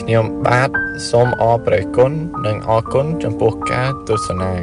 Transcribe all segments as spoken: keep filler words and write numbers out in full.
ខ្ញុំបាទសូមអរព្រគុណនិងអរគុណចំពោះការទស្សនា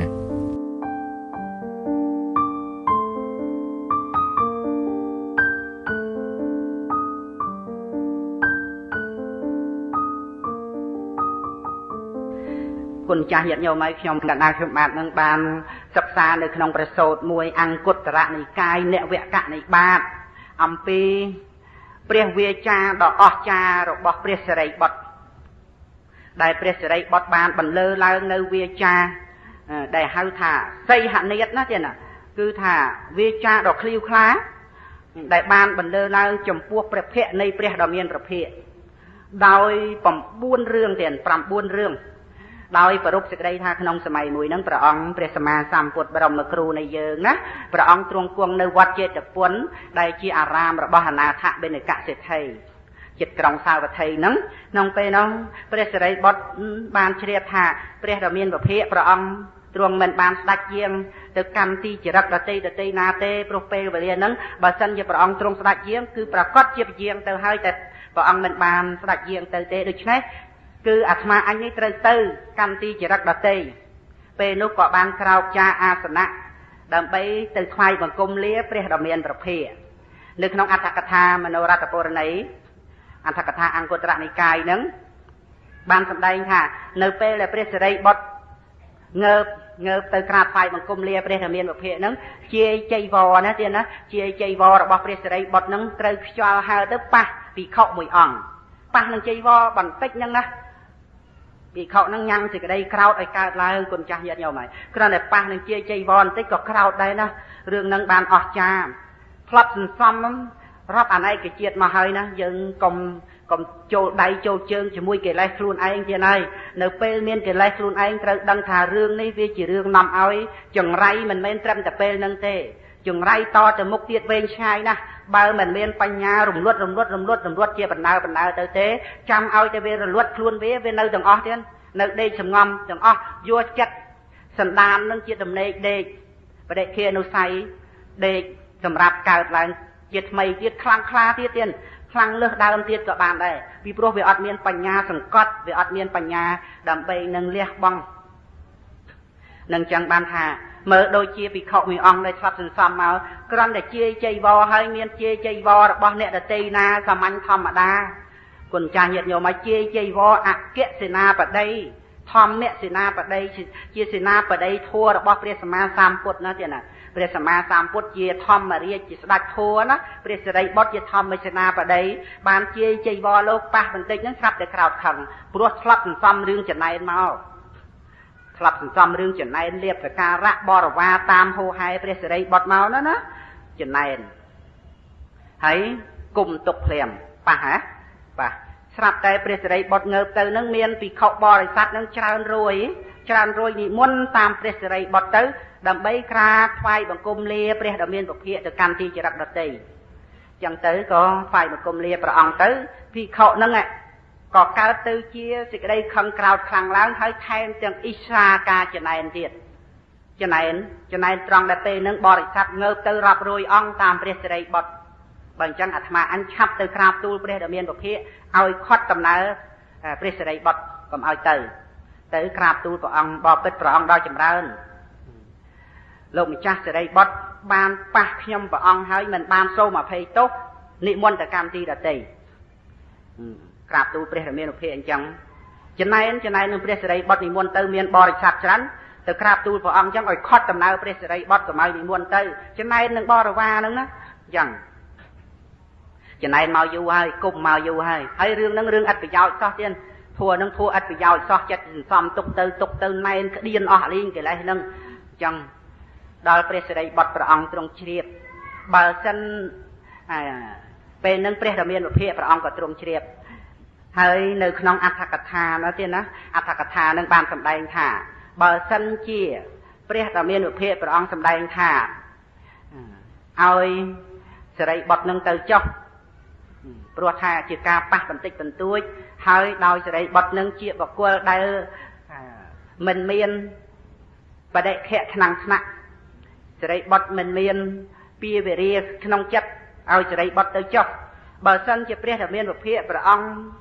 គុណចាស់ញាតិញោមឲ្យខ្ញុំកណ្ដាលខ្ញុំបាទនឹងបានសិក្សានៅក្នុងព្រះសូត្រមួយអង្គុត្តរនិកាយនវកនិបាតអំពីព្រះវាចាដ៏អស្ចារ្យរបស់ព្រះសិរីបុត្រដែលព្រះសិរីបុត្របានបន្លឺឡើងនៅវាចាដែលហៅថាសីហនេតណាទៀតណាគឺថាវាចាដ៏ឃ្លាវខ្លាដែលបានបន្លឺឡើងចំពោះព្រះភ័ក្ត្រនៃព្រះដ៏មានព្រះភ័ក្ត្រដោយ៩រឿងទៀត៩រឿងដោយប្រពសេចក្តីថាក្នុងសម័យមួយហ្នឹងព្រះអង្គព្រះសម្មាសម្ពុទ្ធបរមគ្រូនៃយើងណាព្រះអង្គទ្រង់គង់នៅវត្តចេតពុនដែលជាអារាមរបស់អនាថបេណកសេដ្ឋីចិត្តក្រុងសាវត្ថីហ្នឹងក្នុងពេលហ្នឹងព្រះសិរីបុត្របានជ្រាបថាព្រះដ៏មានពភៈព្រះអង្គទ្រង់មិនបានស្ដេចយាងទៅកម្មទីចរិតដតីដតីណាទេព្រោះពេលវេលាហ្នឹងបើសិនជាព្រះអង្គទ្រង់ស្ដេចយាងគឺប្រកាសជាយាងទៅហើយតែព្រះអង្គមិនបានស្ដេចយាងទៅទេដូច្នេះគឺអាត្មាអញនេះត្រូវទៅកម្មទីចរិតដតីពេលនោះក៏បានក្រោកចាអាសនៈដើម្បីទៅថ្វាយបង្គំលាព្រះដ៏មានព្រះភ័ក្ត្រនៅក្នុងអត្ថកថាមនោរតពរណីអត្ថកថាអង្គុត្តរនិកាយហ្នឹងបានសម្ដែងថានៅពេលដែលព្រះសិរីបុត្រងើបងើបទៅក្រាបថ្វាយបង្គំលាព្រះដ៏មានព្រះភ័ក្ត្រហ្នឹងជាចៃវរណាទៀតណាជាចៃវររបស់ព្រះសិរីបុត្រហ្នឹងត្រូវខ្យល់ហើរទៅប៉ះភិក្ខុមួយអង្គប៉ះនឹងចៃវរបន្តិចហ្នឹងណាភិក្ខុហ្នឹងញ៉ាំសេចក្តីក្រោធឲ្យកើតឡើងគុណចាស់ញាតិញោមហើយគ្រាន់តែប៉ះនឹងជាចៃវរបន្តិចក៏ក្រោធដែរណារឿងហ្នឹងបានអស្ចារ្យផ្លត់សន្សំរាប់អនេកជាតិមកហើយណាយើងកុំកុំចូលដៃចូលជើងជាមួយកិលេសខ្លួនឯងទៀតហើយនៅពេលមានកិលេសខ្លួនឯងត្រូវដឹងថារឿងនេះវាជារឿងនាំឲ្យចង្រៃមិនមែនត្រឹមតែពេលហ្នឹងទេចង្រៃតទៅមុខទៀតវែងឆ្ងាយណាស់បើមិនមានបញ្ញារំលត់រំលត់រំលត់រំលត់ជាបណ្ដើបណ្ដើទៅទេចាំឲ្យតែវារលត់ខ្លួនវាវានៅទាំងអស់ទៀតនៅដេកសំងំទាំងអស់យកចិត្តសន្តាននឹងជាដំណេកដេកបដិខានុស័យដេកសម្រាប់កើតឡើងជាថ្មីទៀតខ្លាំងខ្លាទៀតទៀតខ្លាំងលើសដើមទៀតក៏បានដែរពីព្រោះវាអត់មានបញ្ញាសង្កត់វាអត់មានបញ្ញាដើម្បីនឹងលះបង់នឹងចឹងបានថាមើលដូចជាភិក្ខុមួយអង្គដែលឆ្លាប់សន្សំមកគ្រាន់តែជាចៃវរហើយមានជាចៃវររបស់អ្នកដតីណាសាមញ្ញធម្មតាគុណចាស់ញាតិញោមមកជាចៃវរអគ្គសេនាបតីធម្មសេនាបតីជាសេនាបតីធัวរបស់ព្រះសម្មាសម្ពុទ្ធណាទៀតណាព្រះសម្មាសម្ពុទ្ធជាធម្មរាជជាស្ដេចធัวណាព្រះសិរីបុត្រជាធម្មសេនាបតីបានជាចៃវរលោកប៉ះបន្តិចហ្នឹងស្រាប់តែក្រោតខឹងព្រោះឆ្លាប់សន្សំរឿងចំណែនមកឆ្លាប់សន្សំរឿងចំណែនលៀបសការៈបរិវារតាមហូហែព្រះសិរីបុត្រមកណាណាចំណែនហើយគុំទុកភ្លាមប៉ះហ៎ប៉ះស្រាប់តែព្រះសិរីបុត្រងើបទៅនឹងមានភិក្ខុបរិស័ទនឹងច្រើនរួយច្រើនរួយនិមន្តតាមព្រះសិរីបុត្រទៅដើម្បីក្រាបថ្វាយបង្គំលាព្រះដ៏មានពភៈទៅកម្មទីចរិតដតីចឹងទៅក៏ថ្វាយបង្គំលាព្រះអង្គទៅភិក្ខុហ្នឹងក៏កើតទៅជាសេចក្តីខឹងក្រោធខ្លាំងឡើងហើយថែមទាំងអ៊ីសាការចំណែនទៀតចំណែនចំណែនត្រង់ដែលពេលហ្នឹងបរិស័ទងើបទៅរាប់រយអង្គតាមព្រះសិរីបុត្របើអញ្ចឹងអាត្មាអញឆាប់ទៅក្រាបទូលព្រះដ៏មានពភៈឲ្យខត់ដំណើរព្រះសិរីបុត្រកុំឲ្យទៅទៅក្រាបទូលព្រះអង្គបបិទ្ធព្រះអង្គដល់ចម្រើនលោកម្ចាស់សិរីបុត្របានប៉ះខ្ញុំព្រះអង្គហើយមិនបានសូមអភ័យទោសនិមន្តទៅកម្មទីដតីក្រាបទូលព្រះរាមានុភ័យអញ្ចឹងចំណែនចំណែននឹងព្រះសិរីបុត្រនិមន្តទៅមានបរិស័ទច្រើនទៅក្រាបទូលព្រះអង្គអញ្ចឹងឲ្យខត់ដំណើរព្រះសិរីបុត្រកុំឲ្យនិមន្តទៅចំណែននឹងបរិវារហ្នឹងណាអញ្ចឹងចំណែនមកយូរហើយគុំមកយូរហើយហើយរឿងហ្នឹងរឿងអត្ថប្រយោជន៍សោះទៀតធัวហ្នឹងធัวអត្ថប្រយោជន៍សោះចិត្តសន្សំទុកទៅទុកទៅណែនក្តៀនអស់លីងកិលេសហ្នឹងអញ្ចឹងដល់ព្រះសិរីបុត្រព្រះអង្គទ្រង់ជ្រាបបើសិនពេលហ្នឹងព្រះដ៏មានពភៈព្រះអង្គក៏ទ្រង់ជ្រាបហើយនៅក្នុងអត្ថកថានោះទៀតណាអត្ថកថានឹងបានសម្ដែងថាបើសិនជាព្រះដ៏មានពភៈព្រះអង្គសម្ដែងថាឲ្យសិរីបុត្រនឹងទៅចុះព្រោះថាជាការប៉ះបន្តិចបន្តួចហើយដោយសិរីបុត្រនឹងជាបុគ្គលដែលមិនមានបដិខៈខ្លាំងថ្នាក់សិរីបុត្រមិនមានពាវេរាក្នុងចិត្តឲ្យសិរីបុត្រទៅចុះបើសិនជាព្រះដ៏មានពភៈព្រះអង្គ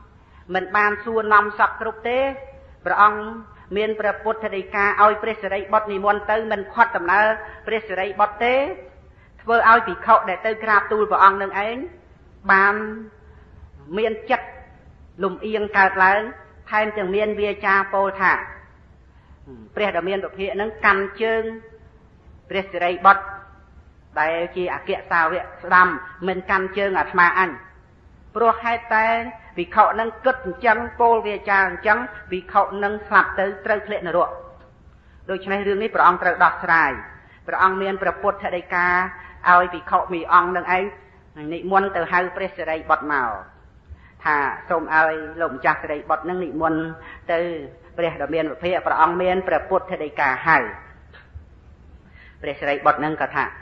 មិនបានសួរនាំសពគ្រប់ទេព្រះអង្គមានព្រះពុទ្ធដីកាឲ្យព្រះសិរីបុត្រនិមន្តទៅមិនខត់ដំណើរព្រះសិរីបុត្រទេធ្វើឲ្យភិក្ខុដែលទៅក្រាបទូលព្រះអង្គនឹងឯងបានមានចិត្តលំអៀងកើតឡើងថែមទាំងមានវាចាពោលថាព្រះដ៏មានពភៈនឹងកាន់ជើងព្រះសិរីបុត្រដែលជាអគ្គសាវកស្ដាំមិនកាន់ជើងអាត្មាអញព្រោះហេតុតែភិក្ខុនឹងគិតអញ្ចឹងពោលវាចាអញ្ចឹងភិក្ខុនឹងស្លាប់ទៅត្រូវធ្លាក់នរកដូច្នេះរឿងនេះព្រះអង្គត្រូវដោះស្រាយព្រះអង្គមានព្រះពុទ្ធដីកាឲ្យភិក្ខុមីអង្គនឹងឯងនិមន្តទៅហៅព្រះសិរីបុត្រមកថាសូមឲ្យលោកម្ចាស់សិរីបុត្រនឹងនិមន្តទៅព្រះដ៏មានពភៈព្រះអង្គមានព្រះពុទ្ធដីកាហៅព្រះសិរីបុត្រនឹងក៏ថា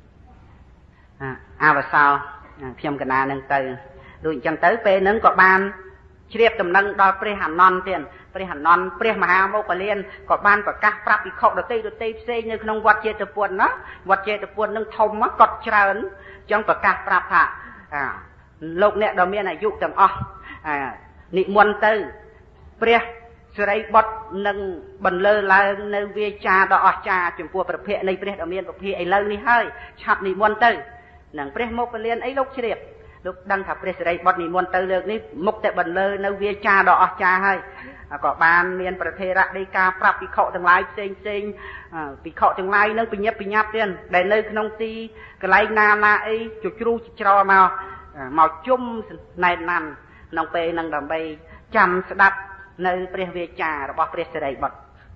អវសោខ្ញុំកណានឹងទៅដូចអញ្ចឹងទៅពេលហ្នឹងក៏បានជ្រាបដំណឹងដល់ព្រះអនន្តទៀតព្រះអនន្តព្រះមហាមោគលានក៏បានប្រកាសប្រាប់ភិក្ខុដទៃដទៃផ្សេងនៅក្នុងវត្តចេតពុនណាវត្តចេតពុននឹងធំកត់ច្រើនអញ្ចឹងប្រកាសប្រាប់ថាលោកអ្នកដ៏មានអាយុទាំងអស់និមន្តទៅព្រះសិរីបុត្រនឹងបន្លឺឡើងនៅវាចាដ៏អស្ចារ្យចំពោះព្រះភ័ក្ត្រនៃព្រះដ៏មានពភៈឥឡូវនេះហើយឆាប់និមន្តទៅនឹងព្រះមោគលានអីលោកជ្រាបលោកដឹងថាព្រះសិរីបុត្រនិមន្តទៅលើកនេះមុខតែបន្លឺនៅវាចាដ៏អស្ចារ្យហើយក៏បានមានប្រធេរៈដីកាប្រាប់ភិក្ខុទាំងឡាយផ្សេងផ្សេងភិក្ខុទាំងឡាយនឹងបញ្ញាប់បញ្ញាប់ទៀតដែលនៅក្នុងទីកន្លែងណាណាអីជជ្រូច្ច្រមកមកជុំណែនណាំក្នុងពេលនឹងដើម្បីចាំស្ដាប់នៅព្រះវាចារបស់ព្រះសិរីបុត្រ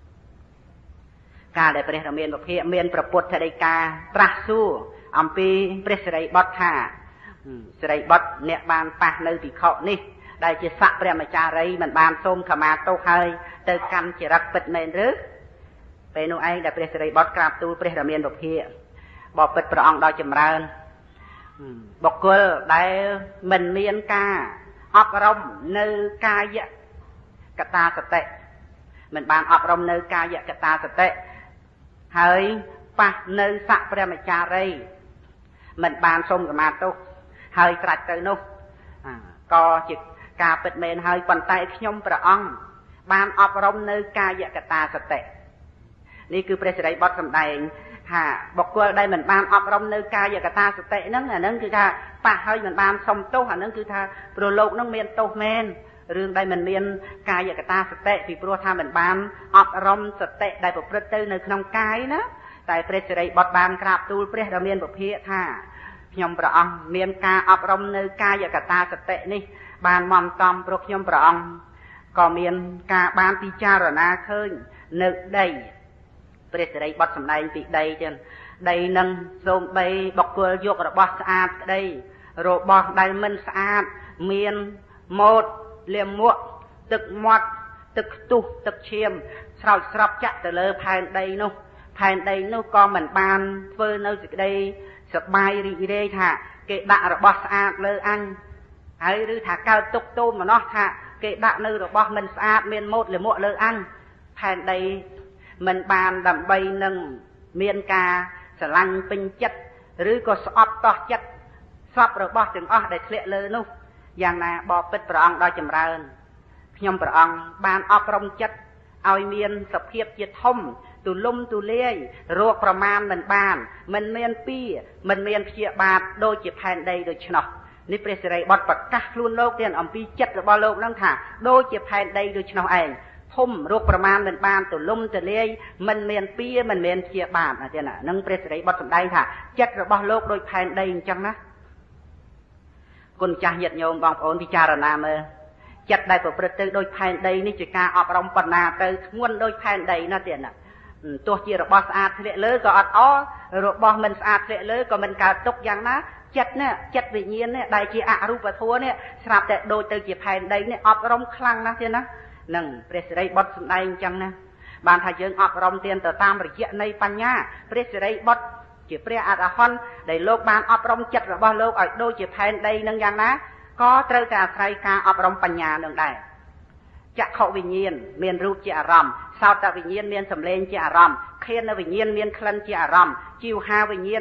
កាលដែលព្រះរាមាពភៈមានព្រះពុទ្ធដីកាត្រាស់សួរអំពីព្រះសិរីបុត្រថាសិរីបុត្រអ្នកបានប៉ះនៅភិក្ខុនេះដែលជាស័ក្តិព្រះមចារីមិនបានសូមខមាទោសហើយទៅកម្មចរិតពិតមែនឬពេលនោះឯងដែលព្រះសិរីបុត្រក្រាបទូលព្រះរាមាពភៈបបិទ្ធព្រះអង្គដ៏ចម្រើនបុគ្គលដែលមិនមានការអប់រំនៅកាយកតាសតិមិនបានអប់រំនៅកាយកតាសតិហើយប៉ះនៅស័ក្តិព្រះមចារីមិនបានសូមខមាទោសហើយត្រាច់ទៅនោះក៏ជាការពិតមែនហើយប៉ុន្តែខ្ញុំព្រះអង្គបានអប់រំនៅកាយកតាសតិនេះគឺព្រះសិរីបុត្រសម្ដែងថាបុគ្គលដែលមិនបានអប់រំនៅកាយកតាសតិហ្នឹងអាហ្នឹងគឺថាប៉ះហើយមិនបានសុំទោសអាហ្នឹងគឺថាព្រោះលោកហ្នឹងមានទោសមែនរឿងដែលមិនមានកាយកតាសតិពីព្រោះថាមិនបានអប់រំសតិដែលប្រព្រឹត្តទៅនៅក្នុងកាយណាតែព្រះសិរីបុត្របានក្រាបទូលព្រះដ៏មានពភៈថាខ្ញុំព្រះអង្គមានការអប់រំនៅកាយកតាសតិនេះបានមមតំព្រោះខ្ញុំព្រះអង្គក៏មានការបានពិចារណាឃើញនៅដីព្រះសិរីបុត្រសម្ដែងពីដីចឹងដីនឹងសូម្បីបុគ្គលយករបស់ស្អាតក្តីរបស់ដែលមិនស្អាតមានម៉ូតលាមកទឹកមាត់ទឹកខ្ទុះទឹកឈាមស្រោចស្រពចាក់ទៅលើផែនដីនោះផែនដីនោះក៏មិនបានធ្វើនៅសេចក្តីសប្បាយរីករាយថាគេដាក់របស់ស្អាតលើអញហើយឬថាកើតទុកទោមនោះថាគេដាក់នៅរបស់មិនស្អាតមានម៉ូតលាមកលើអញផែនដីមិនបានដើម្បីនឹងមានការស្រឡាញ់ពេញចិត្តឬក៏ស្អប់តោះចិត្តសពរបស់ទាំងអស់ដែលធ្លាក់លើនោះយ៉ាងណាបបិទ្ធព្រះអង្គដ៏ចម្រើនខ្ញុំព្រះអង្គបានអប់រំចិត្តឲ្យមានសភាពជាធំទូលំទូលាយរោគប្រមាណមិនបានមិនមានពីមិនមានព្យាបាទដូចជាផែនដីដូច្នោះនេះព្រះសិរីបុត្រប្រកាសខ្លួនលោកទៀតអំពីចិត្តរបស់លោកនឹងថាដូចជាផែនដីដូច្នោះឯងធំរោគប្រមាណមិនបានទូលំទូលាយមិនមានពីមិនមានព្យាបាទណាទៀតណានឹងព្រះសិរីបុត្រសម្ដែងថាចិត្តរបស់លោកដូចផែនដីអញ្ចឹងណាគុណចាស់ញាតិញោមបងប្អូនពិចារណាមើលចិត្តដែលប្រព្រឹត្តទៅដូចផែនដីនេះជាការអប់រំបណ្ណាទៅធ្ងន់ដូចផែនដីណាទៀតណាទោះជារបស់ស្អាតធ្លាក់លើក៏អត់អរបស់មិនស្អាតធ្លាក់លើក៏មិនកើតទុកយ៉ាងណាចិត្តនេះចិត្តវិញ្ញាណនេះដែលជាអរូបធម៌នេះស្រាប់តែដូចទៅជាផែនដីនេះអប់រំខ្លាំងណាស់ទៀតណានឹងព្រះសិរីបុត្រសម្ដែងអញ្ចឹងណាបានថាយើងអប់រំទៀតទៅតាមរយៈនៃបញ្ញាព្រះសិរីបុត្រជាព្រះអរហន្តដែលលោកបានអប់រំចិត្តរបស់លោកឲ្យដូចជាផែនដីនឹងយ៉ាងណាក៏ត្រូវតែអាស្រ័យការអប់រំបញ្ញានឹងដែរចក្ខុវិញ្ញាណមានរូបជាអារម្មណ៍សោតវិញ្ញាណមានសម្លេងជាអារម្មណ៍ឃានវិញ្ញាណមានក្លិនជាអារម្មណ៍ជីវហាវិញ្ញាណ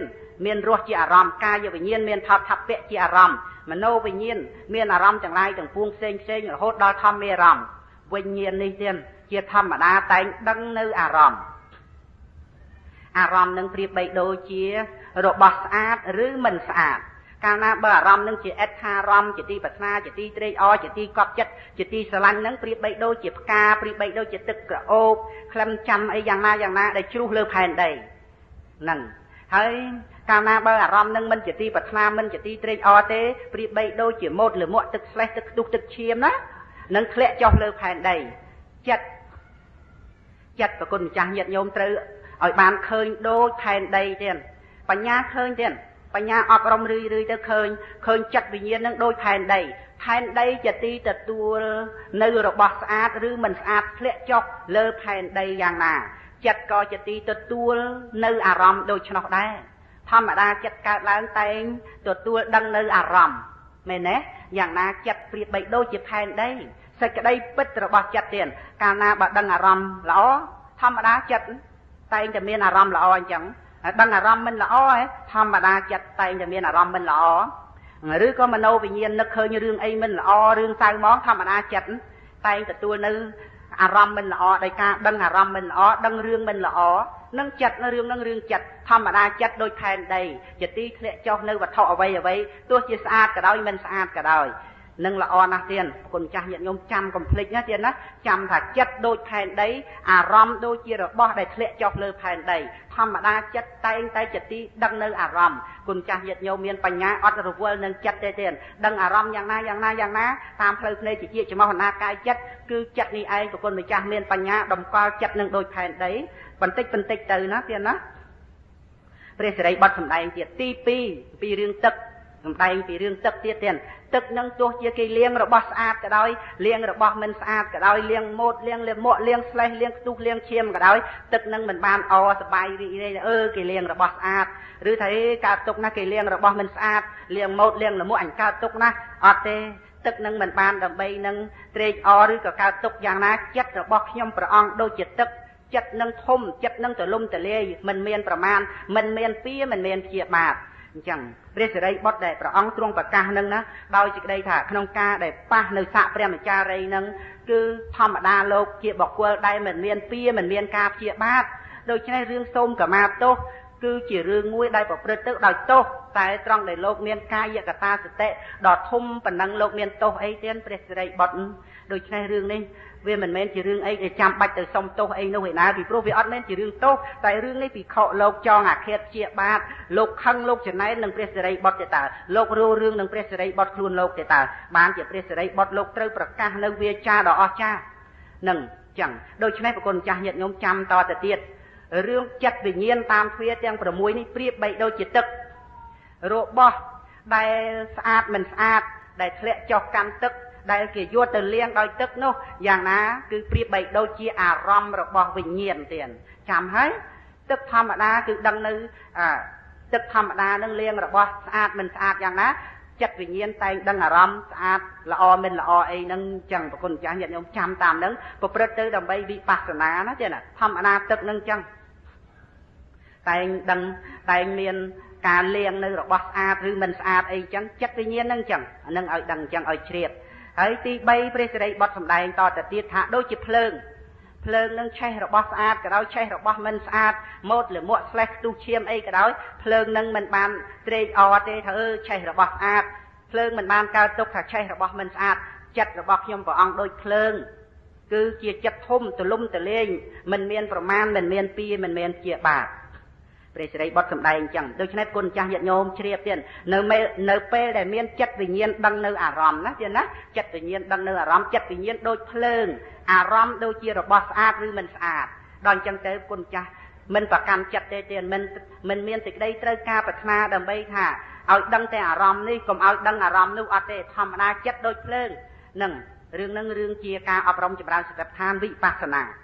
មានរសជាអារម្មណ៍កាយវិញ្ញាណមានថតថពៈជាអារម្មណ៍មโนវិញ្ញាណមានអារម្មណ៍ទាំងឡាយទាំងពួងផ្សេងផ្សេងរហូតដល់ធម្មអារម្មណ៍វិញ្ញាណនេះទៀតជាធម្មតាតែងដឹងនៅអារម្មណ៍អារម្មណ៍នឹងប្រៀបបីដូចជារបស់ស្អាតឬមិនស្អាតកាលណាបើអារម្មណ៍នឹងជាអិដ្ឋារម្មណ៍ជាទីប្រាថ្នាជាទីត្រេកអរជាទីកប់ចិត្តជាទីស្រឡាញ់នឹងប្រៀបបីដូចជាផ្កាប្រៀបបីដូចជាទឹកក្រអូបក្លិនចាំអីយ៉ាងណាយ៉ាងណាដែលជ្រុះលើផែនដីហ្នឹងហើយកាលណាបើអារម្មណ៍នឹងមិនជាទីប្រាថ្នាមិនជាទីត្រេកអរទេប្រៀបបីដូចជាម៉ូតលមួកទឹកស្លេះទឹកខ្ទុះទឹកឈាមណានឹងធ្លាក់ចុះលើផែនដីចិត្តចិត្តប្រគុណម្ចាស់ញាតិញោមត្រូវឲ្យបានឃើញដូចផែនដីទៀតបញ្ញាឃើញទៀតបញ្ញាអប់រំរឿយរឿយទៅឃើញឃើញចិត្តវិញ្ញាណនឹងដូចផែនដីផែនដីជាទីទទួលនៅរបស់ស្អាតឬមិនស្អាតធ្លាក់ចុះលើផែនដីយ៉ាងណាចិត្តក៏ជាទីទទួលនៅអារម្មណ៍ដូច្នោះដែរធម្មតាចិត្តកើតឡើងតែងទទួលដឹងនៅអារម្មណ៍មែនទេយ៉ាងណាចិត្តប្រៀបបីដូចជាផែនដីសេចក្តីពិតរបស់ចិត្តទៀតកាលណាបើដឹងអារម្មណ៍ល្អធម្មតាចិត្តតែងតែមានអារម្មណ៍ល្អអញ្ចឹងហើយដឹងអារម្មណ៍មិនល្អហ៎ធម្មតាចិត្តតែងតែមានអារម្មណ៍មិនល្អឬក៏មโนវិញ្ញាណនឹកឃើញរឿងអីមិនល្អរឿងសៅហ្មងធម្មតាចិត្តតែងទទួលនៅអារម្មណ៍មិនល្អដោយការដឹងអារម្មណ៍មិនល្អដឹងរឿងមិនល្អនឹងចិត្តនៅរឿងនឹងរឿងចិត្តធម្មតាចិត្តដូចផែនដីជាទីធ្លាក់ចុះនៅវត្ថុអ្វីអ្វីទោះជាស្អាតក៏ដោយមិនស្អាតក៏ដោយនឹងល្អណាស់ទៀតគុណចាស់ញាតិញោមចាំកុំភ្លេចណាទៀតណាចាំថាចិត្តដូចផែនដីអារម្មណ៍ដូចជារបស់ដែលធ្លាក់ចុះលើផែនដីធម្មតាចិត្តតែងតែជាទីដឹងនៅអារម្មណ៍គុណចាស់ញាតិញោមមានបញ្ញាអត់រវល់នឹងចិត្តទេទៀតដឹងអារម្មណ៍យ៉ាងណាយ៉ាងណាយ៉ាងណាតាមផ្លូវភ្នែកជាជាចំហណាកាយចិត្តគឺចិត្តនេះឯងគុណម្ចាស់មានបញ្ញាតម្កល់ចិត្តនឹងដូចផែនដីបន្តិចបន្តិចទៅណាទៀតណាព្រះសិរីបុត្រសម្ដែងទៀតទីពីរពីរឿងទឹកសម្ដែងពីរឿងទឹកទៀតទៀតទឹកនឹងទោះជាគេលាងរបស់ស្អាតក៏ដោយលាងរបស់មិនស្អាតក៏ដោយលាងម៉ូតលាងលាមកលាងស្លេះលាងខ្ទុះលាងឈាមក៏ដោយទឹកនឹងមិនបានអសបាយរីករាយអឺគេលាងរបស់ស្អាតឬថាកើតទុកណាគេលាងរបស់មិនស្អាតលាងម៉ូតលាងលមួកអញកើតទុកណាអត់ទេទឹកនឹងមិនបានដើម្បីនឹងត្រេកអរឬក៏កើតទុកយ៉ាងណាចិត្តរបស់ខ្ញុំព្រះអង្គដូចជាទឹកចិត្តនឹងធំចិត្តនឹងទលំទលាយមិនមានប្រមាណមិនមានពៀមិនមានព្យាបាទអញ្ចឹងព្រះសិរីបុត្រដែលព្រះអង្គទ្រង់ប្រកាសនឹងណាដោយសេចក្តីថាក្នុងការដែលប៉ះនៅសាកព្រះមច្ចារីនឹងគឺធម្មតាលោកជាបុគ្គលដែលមិនមានពៀមិនមានការព្យាបាទដូច្នេះរឿងសូមកម្មាទោសគឺជារឿងមួយដែលប្រព្រឹត្តទៅដោយទោសតែត្រង់ដែលលោកមានកាយកតាសតិដ៏ធំប៉ុណ្ណឹងលោកមានទោសអីទៀតព្រះសិរីបុត្រដូច្នេះរឿងនេះវាមិនមែនជារឿងអីដែលចាំបាច់ទៅសុំទោសអីនោះឯណាពីព្រោះវាអត់មែនជារឿងទោសតែរឿងនេះពិខុលោកចងអាឃាតជាបាទលោកខឹងលោកចំណែននឹងព្រះសិរីបុត្រទេតើលោករੂរឿងនឹងព្រះសិរីបុត្រខ្លួនលោកទេតើបានជាព្រះសិរីបុត្រលោកត្រូវប្រកាសនៅវាចាដ៏អស្ចារ្យនឹងចឹងដូច្នេះប្រគុណចាស់ញាតិញោមចាំតទៅទៀតរឿងចិត្តវិញ្ញាណតាមទ្វារទាំង6នេះប្រៀបបីដូចជាទឹករបស់ដែលស្អាតមិនស្អាតដែលធ្លាក់ចុះកាន់ទឹកដែលគេយកទៅលាងដោយទឹកនោះយ៉ាងណាគឺប្រៀបបីដូចជាអារម្មណ៍របស់វិញ្ញាណទៀតចាំហើយទឹកធម្មតាគឺដឹងនៅទឹកធម្មតានឹងលាងរបស់ស្អាតមិនស្អាតយ៉ាងណាចិត្តវិញ្ញាណតែងដឹងអារម្មណ៍ស្អាតល្អមិនល្អអីហ្នឹងចឹងប្រគុណចាស់ញាតិញោមចាំតាមហ្នឹងប្រព្រឹត្តទៅដើម្បីវិបស្សនាណាទេណាធម្មតាទឹកហ្នឹងចឹងតែងដឹងតែងមានការលាងនៅរបស់ស្អាតឬមិនស្អាតអីចឹងចិត្តវិញ្ញាណហ្នឹងចឹងអានឹងឲ្យដឹងចឹងឲ្យជ្រាបហើយទី3ព្រះសិរីបុត្រសម្ដែងតទៅទៀតថាដូចជាភ្លើងភ្លើងនឹងឆេះរបស់ស្អាតក៏ដោយឆេះរបស់មិនស្អាតម៉ូតលមួកស្លេះខ្ទុះឈាមអីក៏ដោយភ្លើងនឹងមិនបានត្រេកអរទេថាអឺឆេះរបស់ស្អាតភ្លើងមិនបានកើតទុកថាឆេះរបស់មិនស្អាតចិត្តរបស់ខ្ញុំព្រះអង្គដូចភ្លើងគឺជាចិត្តធំទលំទលាយមិនមានប្រមាណមិនមានពៀមិនមានជាបាទព្រះសិរីបុត្រសម្ដែងអញ្ចឹងដូច្នេះគុណចាស់ញាតិញោមជ្រាបទៀតនៅនៅពេលដែលមានចិត្តវិញ្ញាណដឹងនៅអារម្មណ៍ណាទៀតណាចិត្តវិញ្ញាណដឹងនៅអារម្មណ៍ចិត្តវិញ្ញាណដូចភ្លើងអារម្មណ៍ដូចជារបស់ស្អាតឬមិនស្អាតដល់អញ្ចឹងទៅគុណចាស់មិនប្រកាន់ចិត្តទេទៀតមិនមិនមានសេចក្តីត្រូវការប្រាថ្នាដើម្បីថាឲ្យដឹងតែអារម្មណ៍នេះកុំឲ្យដឹងអារម្មណ៍នោះអត់ទេធម្មតាចិត្តដូចភ្លើងនឹងរឿងនឹងរឿងជាការអប់រំចម្រើនសតិប្បដ្ឋានវិបស្សនា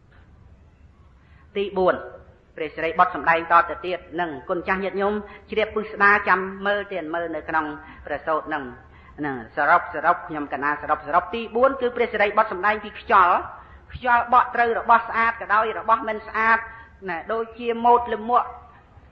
ទី4ព្រះសិរីបុត្រសម្ដែងតទៅទៀតនឹងគុណចាស់ញាតិញោមជ្រាបពុស្ដាចាំមើលទៀតមើលនៅក្នុងព្រះសូត្រនឹងហ្នឹងសរុបសរុបខ្ញុំកណាសរុបសរុបទី4គឺព្រះសិរីបុត្រសម្ដែងពីខ្យល់ខ្យល់បក់ត្រូវរបស់ស្អាតក៏ដោយរបស់មិនស្អាតណាដូចជាម៉ូតលមួក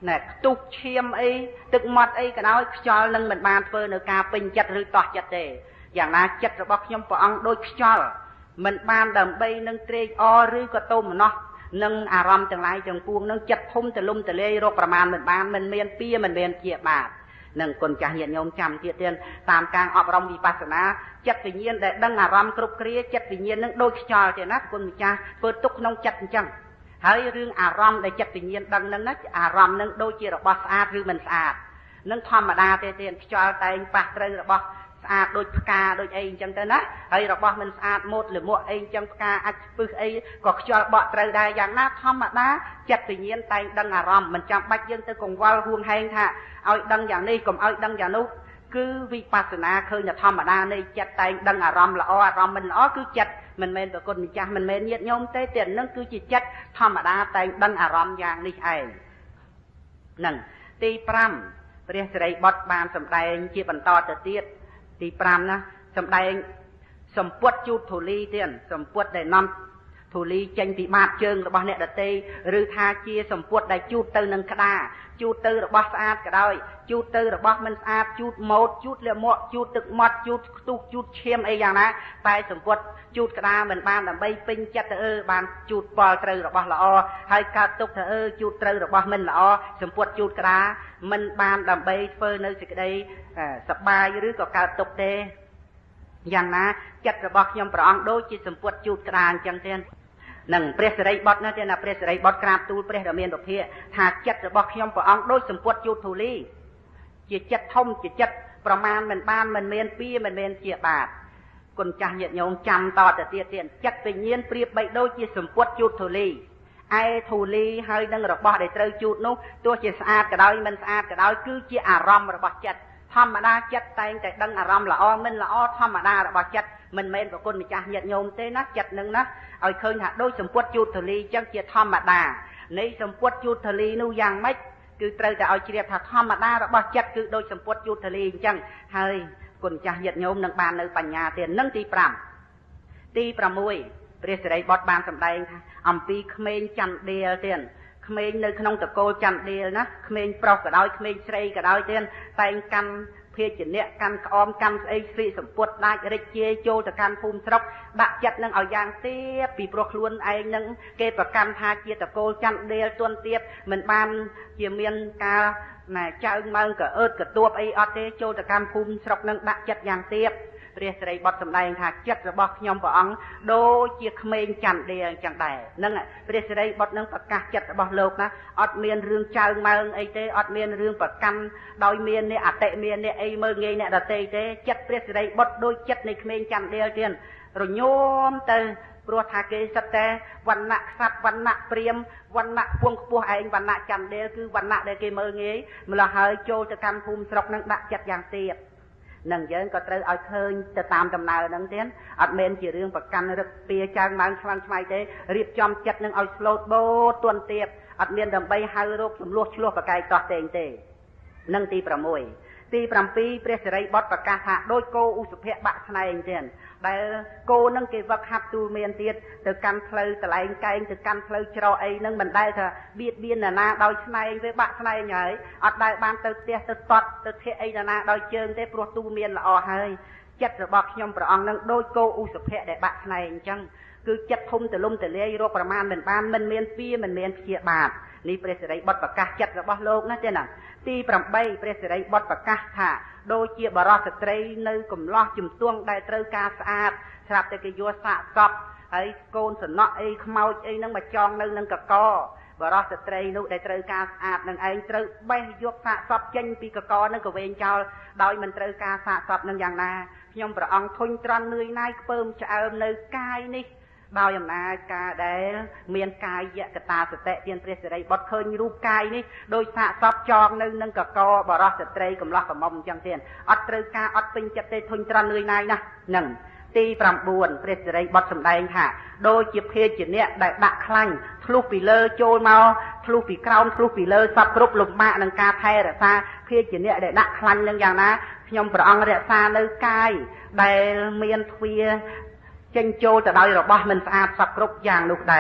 nè tục chiêm ấy tức mặt ấy cái nói cho lưng mình bàn phơi nơi ca pin chặt rưỡi tọt chặt để dạng là chặt rồi bóc nhom bỏng đôi cho mình ban đầm bay nâng tre o rưỡi có tôm nó nâng à ram từng lại từng cuồng nâng chặt thum từ lum từ lê rôประมาณ mình ban mình miền pia mình miền chia bạc nângคนចាស់ញាតិញោមចាំទៀតទៀតតាមការអប់រំវិបស្សនាចិត្តវិញ្ញាណដែលដឹងអារម្មណ៍គ្រប់គ្រាចិត្តវិញ្ញាណនឹងដូចខ្យល់ទេណាគុណម្ចាស់ធ្វើទុកក្នុងចិត្តអញ្ចឹងហើយរឿងអារម្មណ៍ដែលចិត្តវិញ្ញាណដឹងហ្នឹងណាអារម្មណ៍នឹងដូចជារបស់ស្អាតឬមិនស្អាតនឹងធម្មតាទេទេខ្យល់តែងប៉ះត្រូវរបស់ស្អាតដូចផ្កាដូចអីអញ្ចឹងទៅណាហើយរបស់មិនស្អាតម៉ូតលមួកអីអញ្ចឹងផ្កាអាចស្ពឹសអីក៏ខ្យល់បក់ត្រូវដែរយ៉ាងណាធម្មតាចិត្តវិញ្ញាណតែងដឹងអារម្មណ៍មិនចាំបាច់យើងទៅកង្វល់ហួងហែងថាឲ្យដឹងយ៉ាងនេះកុំឲ្យដឹងយ៉ាងនោះគឺវិបស្សនាឃើញតែធម្មតានៃចិត្តតែងដឹងអារម្មណ៍ល្អអារម្មណ៍មិនល្អគឺចិត្តមិនមែនប្រគុណម្ចាស់មិនមែនញាតិញោមទេតែនឹងគឺជាចិត្តធម្មតាតែងដឹងអារម្មណ៍យ៉ាងនេះឯងនឹងទីប្រាំព្រះសិរីបុត្របានសម្ដែងជាបន្តទៅទៀតទីប្រាំណាសម្ដែងសម្ពុតជូតធូលីទៀតសម្ពុតដែលនាំធូលីចេញពីបាតជើងរបស់អ្នកដទៃឬថាជាសម្ពុតដែលជូតទៅនឹងក្តារជូតទៅរបស់ស្អាតក៏ដោយជូតទៅរបស់មិនស្អាតជូតម៉ូតជូតលាមកជូតទឹកមាត់ជូតខ្ទុះជូតឈាមអីយ៉ាងណាតែសម្ពុតជូតក្តារមិនបានដើម្បីពេញចិត្តទៅអឺបានជូតពលត្រូវរបស់ល្អហើយកើតទុកទៅអឺជូតត្រូវរបស់មិនល្អសម្ពុតជូតក្តារមិនបានដើម្បីធ្វើនៅសេចក្តីសប្បាយឬក៏កើតទុកទេយ៉ាងណាចិត្តរបស់ខ្ញុំព្រះអង្គដូចជាសម្ពុតជូតក្តារអញ្ចឹងទេនឹងព្រះសិរីបុត្រណាទេណាព្រះសិរីបុត្រក្រាបទូលព្រះដ៏មានពភាកថាចិត្តរបស់ខ្ញុំព្រះអង្គដូចសម្ពុតជូតធូលីជាចិត្តធំជាចិត្តប្រមាណមិនបានមិនមានពីមិនមានជាបាតគុណចាស់ញាតិញោមចាំតទៅទៀតទៀតចិត្តវិញ្ញាណប្រៀបបីដូចជាសម្ពុតជូតធូលីឯធូលីហើយនឹងរបស់ដែលត្រូវជូតនោះទោះជាស្អាតក៏ដោយមិនស្អាតក៏ដោយគឺជាអារម្មណ៍របស់ចិត្តធម្មតាចិត្តតែងតែដឹងអារម្មណ៍ល្អមិនល្អធម្មតារបស់ចិត្តមិនមែនប្រគុណម្ចាស់ញាតិញោមទេណាចិត្តនឹងណាឲ្យឃើញថាដូចសម្ពុតជូតធូលីអញ្ចឹងជាធម្មតានៃសម្ពុតជូតធូលីនោះយ៉ាងម៉េចគឺត្រូវតែឲ្យជ្រាបថាធម្មតារបស់ចិត្តគឺដូចសម្ពុតជូតធូលីអញ្ចឹងហើយគុណម្ចាស់ញាតិញោមនឹងបាននៅបញ្ញាទៀតនឹងទីប្រាំទីប្រាំមួយព្រះសិរីបុត្របានសម្ដែងថាអំពីក្មេងចន្ទដៀលទៀតក្មេងនៅក្នុងតកូលចន្ទដៀលណាក្មេងប្រុសក៏ដោយក្មេងស្រីក៏ដោយទៀតតែងកាន់ភាជនៈកាន់ក្អមកាន់ស្អីស្រីសម្ពុតដាច់រិចជាចូលទៅកាន់ភូមិស្រុកដាក់ចិត្តនឹងឲ្យយ៉ាងទៀតពីព្រោះខ្លួនឯងនឹងគេប្រកាន់ថាជាតកូលចន្ទដៀលទន់ទៀតមិនបានជាមានការណែចៅម៉ើងក៏អឺតក៏ទួបអីអត់ទេចូលទៅកាន់ភូមិស្រុកនឹងដាក់ចិត្តយ៉ាងទៀតព្រះសិរីបុត្រសម្ដែងថាចិត្តរបស់ខ្ញុំព្រះអង្គដូចជាក្មេងចន្ទដៀលអញ្ចឹងដែរហ្នឹងព្រះសិរីបុត្រនឹងប្រកាសចិត្តរបស់លោកណាអត់មានរឿងចៅម៉ើងអីទេអត់មានរឿងប្រកាន់ដោយមានអ្នកអតិមានអ្នកអីមើលងាយអ្នកដទៃទេចិត្តព្រះសិរីបុត្រដូចចិត្តនៃក្មេងចន្ទដៀលទៀតរញោមទៅព្រោះថាគេសិតតែវណ្ណៈខ្សាត់វណ្ណៈព្រាមវណ្ណៈពងខ្ពស់ឯងវណ្ណៈចន្ទដៀលគឺវណ្ណៈដែលគេមើលងាយម្ល៉េះហើយចូលទៅកាន់ភូមិស្រុកនឹងដាក់ចិត្តយ៉ាងទៀតនឹងយើងក៏ត្រូវឲ្យឃើញទៅតាមដំណើរហ្នឹងទៀតអត់មែនជារឿងប្រកាន់រឹកពីចៅម៉ៅឆ្វាំងឆ្មៃទេរៀបចំចិត្តនឹងឲ្យស្លូតបូតទន់ទៀតអត់មានដើម្បីហៅរោគចំនួនឆ្លោះប្រកែកតោះតែងទេនឹងទីប្រាំមួយទីប្រាំពីរព្រះសិរីបុត្រប្រកាសថាដូចគោឧសភៈបាក់ស្នែងទៀតដែលគោនឹងគេវឹកហាត់ទូលមានទៀតទៅកាន់ផ្លូវតលែងកែងទៅកាន់ផ្លូវច្រកអីនឹងមិនដែលថាបៀតបៀនណាដោយស្នែងវាបាក់ស្នែងហើយអត់ដែលបានទៅផ្ទះទៅតត់ទៅធាក់អីណាដោយជើងទេព្រោះទូមានល្អហើយចិត្តរបស់ខ្ញុំព្រះអង្គនឹងដូចគោឧសភៈដែលបាក់ស្នែងអញ្ចឹងគឺចិត្តធំទលំទលាយរកប្រមាណមិនបានមិនមានពីមិនមានព្យាបាទនេះព្រះសិរីបុត្រប្រកាសចិត្តរបស់លោកណាទេណាទីប្រាំបីព្រះសិរីបុត្រប្រកាសថាដូចជាបរិសុទ្ធស្ត្រីនៅកំឡោះជំទង់ដែលត្រូវការស្អាតស្រាប់តែគេយកសាកសពហើយកូនសំណក់អីខ្មោចអីហ្នឹងមកចងនៅនឹងកកបរិសុទ្ធស្ត្រីនោះដែលត្រូវការស្អាតនឹងឯងត្រូវបេះយកសាកសពចេញពីកកនឹងក៏វែងចោលដោយមិនត្រូវការសាកសពនឹងយ៉ាងណាខ្ញុំព្រះអង្គធុញទ្រាន់នឿយណាយខ្ពើមឆ្អើមនៅកាយនេះដោយអំណាចការដែលមានកាយកតាសតិទានព្រះសិរីបុត្រឃើញរូបកាយនេះដោយសាកសពចងនៅនឹងកកបរិសុទ្ធស្ត្រីកំឡោះកំមុំអញ្ចឹងទៀតអត់ត្រូវការអត់ពេញចិត្តទេធុញទ្រាន់នឿយណាយណាស់នឹងទីប្រាំបួនព្រះសិរីបុត្រសម្ដែងថាដូចជាភេជ្ជៈដែលដាក់ខ្លាញ់ធ្លុះពីលើចូលមកធ្លុះពីក្រោមធ្លុះពីលើសពគ្រប់លំបាកនឹងការថែរក្សាភេជ្ជៈដែលដាក់ខ្លាញ់នឹងយ៉ាងណាខ្ញុំព្រះអង្គរក្សានៅកាយដែលមានទ្វាចេញចូលទៅដោយរបស់មិនស្អាតសពគ្រប់យ៉ាងនោះដែរ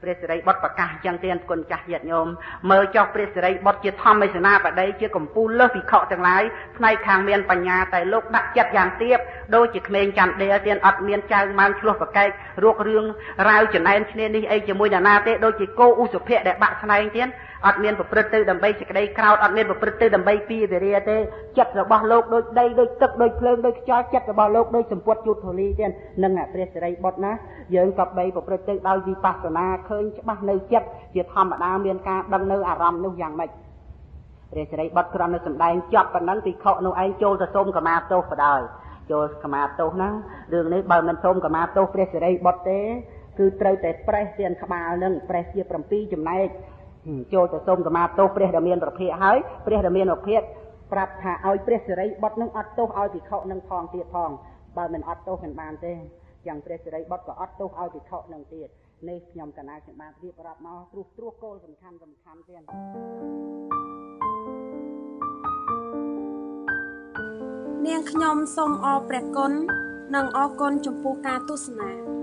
ព្រះសិរីបុត្រប្រកាសចឹងទៀតគុណចាស់ញាតិញោមមើលចុះព្រះសិរីបុត្រជាធម្មសេនាបតីជាកម្ពូលលើសភិក្ខុទាំងឡាយផ្នែកខាងមានបញ្ញាតែលោកដាក់ចិត្តយ៉ាងទៀតដូចជាក្មេងច័ន្ទដេលទៀតអត់មានចៅម៉ានឆ្លោះប្រកែករករឿងរាវចំណែនគ្នានេះអីជាមួយណានាទេដូចជាគោឧសភៈដែលបាក់ស្នែងទៀតអត់មានប្រព្រឹត្តទៅដើម្បីសេចក្តីក្រោធអត់មានប្រព្រឹត្តទៅដើម្បីពីវិរិយទេចិត្តរបស់លោកដូចដីដូចទឹកដូចភ្លើងដូចខ្យល់ចិត្តរបស់លោកដូចសម្ពុតជូតធូលីទៀតនឹងព្រះសិរីបុត្រណាយើងក៏បីប្រព្រឹត្តទៅដោយវិបស្សនាឃើញច្បាស់នៅចិត្តជាធម្មតាមានការដឹងនៅអារម្មណ៍នោះយ៉ាងម៉េចព្រះសិរីបុត្រគ្រាន់តែសម្ដែងចប់ប៉ុណ្ណឹងភិក្ខុនោះឯងចូលទៅសូមកម្មាទោសបដ ாய் ចូលកម្មាទោសហ្នឹងរឿងនេះបើមិនសូមកម្មាទោសព្រះសិរីបុត្រទេគឺត្រូវតែប្រេះទានក្បាលនឹងប្រេះជាប្រាំពីរចំណែកចូលទៅសូមកម្មាទោសព្រះដែលមានប្រភេទហើយព្រះដែលមានប្រភេទប្រាប់ថាឲ្យព្រះសិរីបុត្រនឹងអត់ទោសឲ្យភិក្ខុនឹងផងទៀតផងបើមិនអត់ទោសមិនបានទេយ៉ាងព្រះសិរីបុត្រក៏អត់ទោសឲ្យភិក្ខុនឹងទៀតនេះខ្ញុំកណាខ្ញុំបានរៀបរាប់មកត្រួសត្រាសគោលសំខាន់សំខាន់ទៀតនាងខ្ញុំសូមអរព្រះគុណនិងអរគុណចំពោះការទស្សនា